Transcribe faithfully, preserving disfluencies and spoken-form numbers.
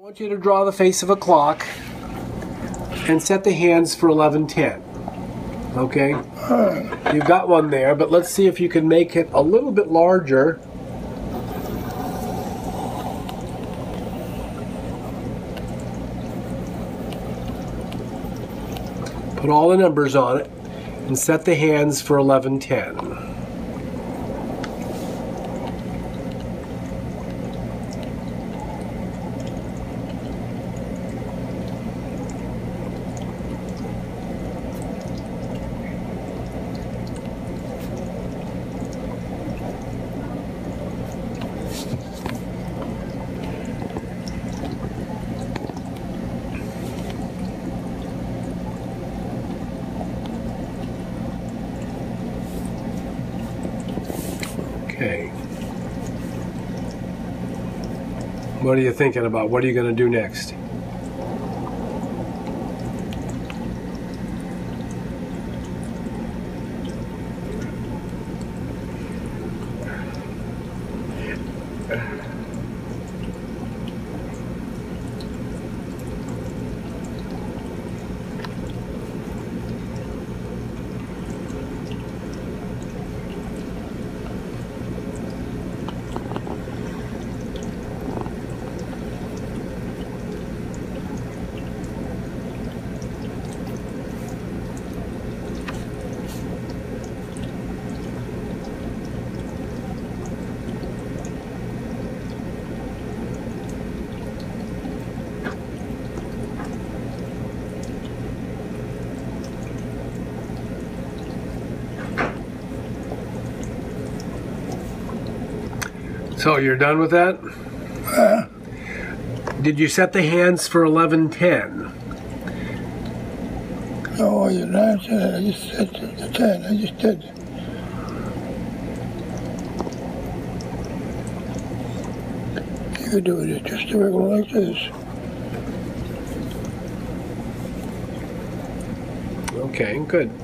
I want you to draw the face of a clock and set the hands for eleven ten. Okay? You've got one there, but let's see if you can make it a little bit larger. Put all the numbers on it and set the hands for eleven ten. Okay. What are you thinking about? What are you going to do next? So you're done with that? Uh, Did you set the hands for eleven ten? no, you're not saying that. I just said the ten. I just did. You could do it just a regular like this. Okay, good.